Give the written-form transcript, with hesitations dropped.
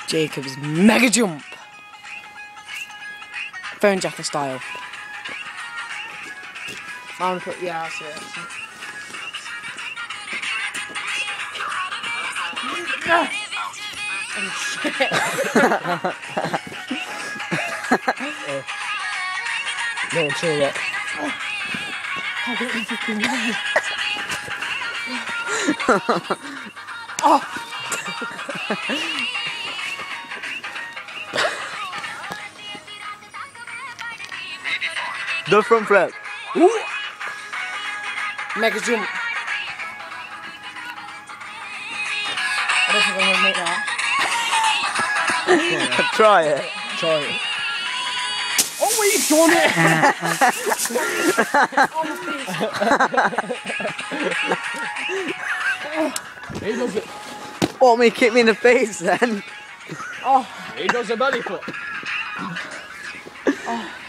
Jacob's mega jump. Phone jacker style. I'm gonna put, yeah, I see it. No! Oh shit. No, chill that. Oh! The front flip. Ooh. Mega jump. I don't think I'm gonna make that. Try it. Try it. Oh, we've done it! He does it. What, me kick me in the face then? Oh. He does a belly flip. Oh.